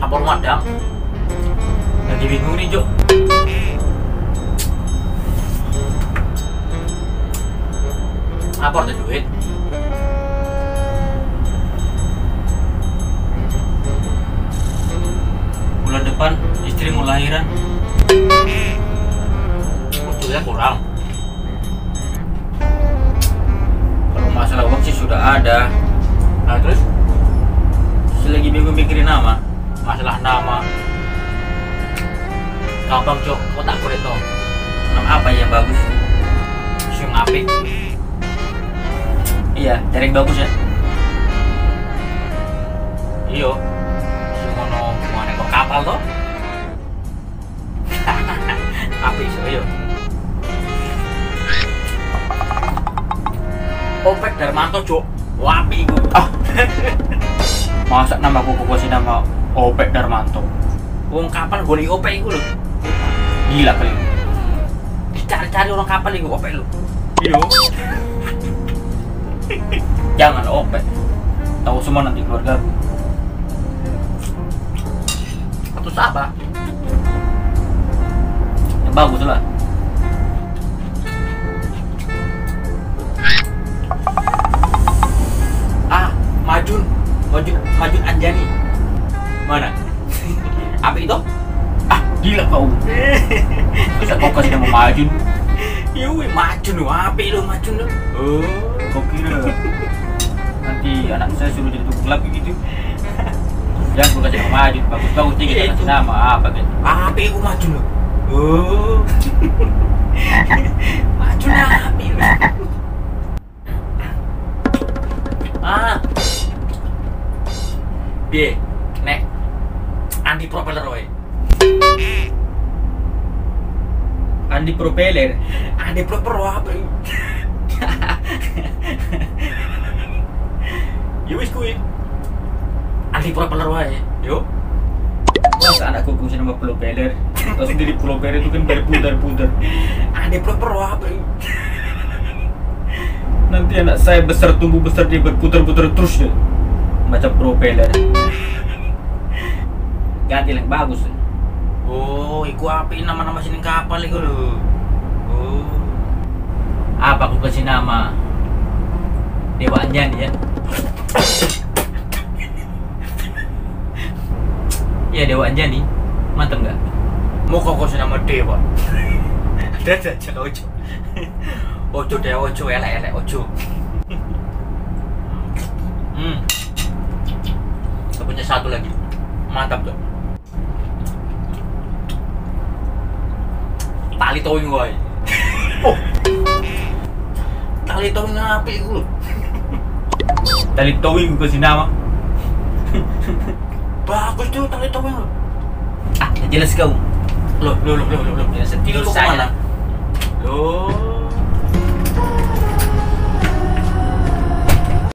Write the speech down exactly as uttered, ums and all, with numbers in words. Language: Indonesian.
campur madang. Lagi bingung nih, Jok. Apa ada duit? Bulan depan istri mau lahiran. Duitnya kurang. Kalau masalah uang sih sudah ada. Nah terus saya lagi bingung mikirin nama. Masalah nama gampang, Cok, otak kulit dong. Nama apa yang bagus? Sing apik. Iya, cari yang bagus ya. Iyo, sing mono mau nengok kapal toh. Apik so iyo. Opek Darmanto, Cok. Wapi iku. Ah. Masa nama kuku kasih nama Opek Darmanto. Wong kapal golek Opek iku lho. Gila kali. Dicari-cari orang kapal iku Opek lho. Iya. Jangan Opek. Tahu semua nanti keluarga. Atau siapa? Yang bagus lah. Ah, Majun. Majun, Majun Anjani. Mana? Apa itu? Ah, gila kau. Bisa kau kasih nama Majun? Yui, Majun lu, apa lu Majun lu? Oh, kau kira nanti anak saya suruh jadi tukang lap gitu? Jangan kau kasih nama Majun, bagus-bagus tinggi kasih nama apa kan? Apa itu Majun lu? Oh, Majun apa lu? Ah, B, nek anti propeller woy. Anti propeller, anti propeller apa? Yo wis kuwi. Anti propeller wae, yo. Masa anak kuku nama propeller, terus sendiri propeller itu kan berputar-putar. Anti propeller apa? Nanti anak saya besar tumbuh besar dia berputar-putar terus deh. Macam propeller. Ganti yang bagus. Oh, iku api nama-nama sini kapal iku lho. Oh. Apa aku kasih nama? Dewa Anjani ya. Ya Dewa Anjani. Mantap enggak? Mau kok kasih nama Dewa. Ada aja ojo. Ojo Dewa ojo elek-elek ojo. Hmm. Saya punya satu lagi. Mantap tuh. Tali towing woy. Oh. Tali towing apa itu? Tali towing gue kasih nama. Bagus tuh tali towing lo. Ah, jelas kau. Lo lo lo lo lo lo. Tidur kemana? Lo.